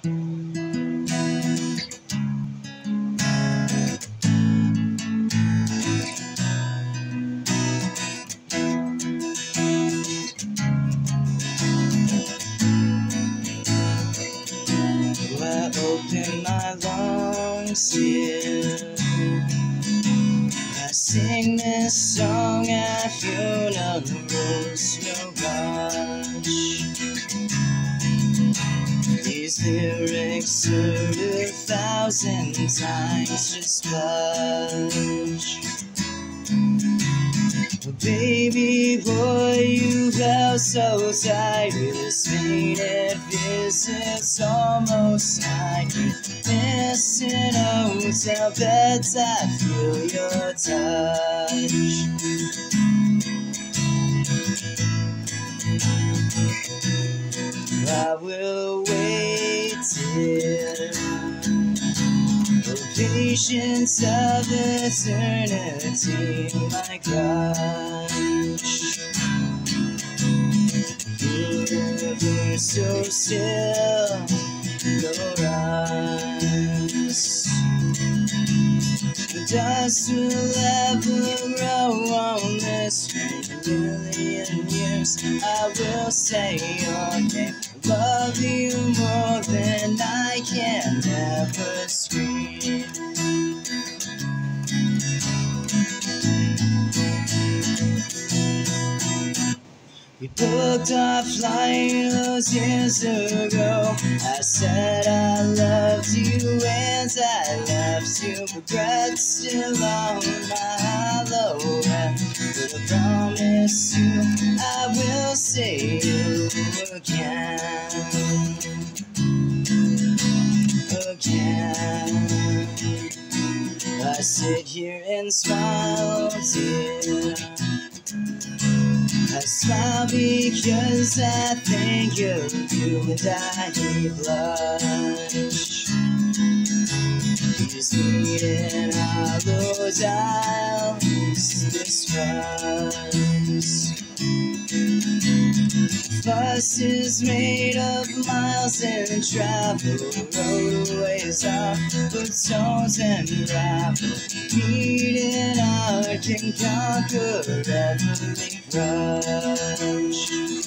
I open my lungs here, I sing this song at funerals, no rush. These lyrics heard 1,000 times, just blush. Oh, baby boy, you felt so tight with this fainted visits almost night. Missing hotel beds, I feel your touch. I will wait till the patience of eternity, my crush. Universe so still, no rise. The dust will ever grow on this green. A million years I will say your name. Love you more than I can ever scream. We booked our flight those years ago. I said I loved you and I left you. Regrets still on my hollow end, but I promise you I will see you again. I sit here and smile, dear. I smile because I think of you and I blush. These beating hollow dials, this fuss. Fuss is made of miles and travel, roadways are but stones and gravel. Beating heart can conquer every crush.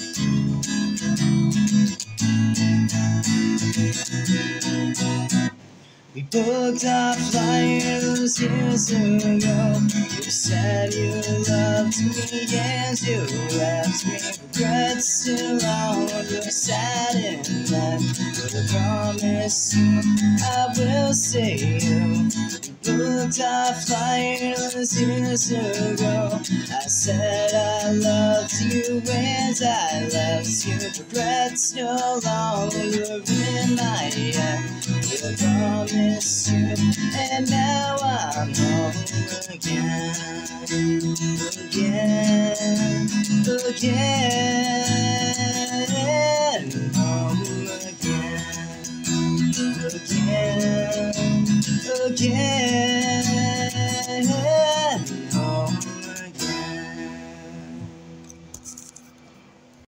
We booked our flight those years ago. You said you loved me and you left me. Regrets still on your side and left, but I promise you I will see you. We booked our flight those years ago. I said I loved you and I left you. Regrets no longer in my head, but I promise you, and now I'm home again, home again, again.